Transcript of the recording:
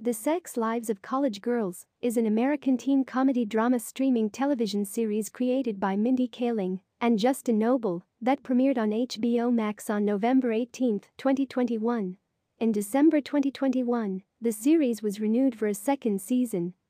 The Sex Lives of College Girls is an American teen comedy drama streaming television series created by Mindy Kaling and Justin Noble that premiered on HBO Max on November 18, 2021. In December 2021, the series was renewed for a second season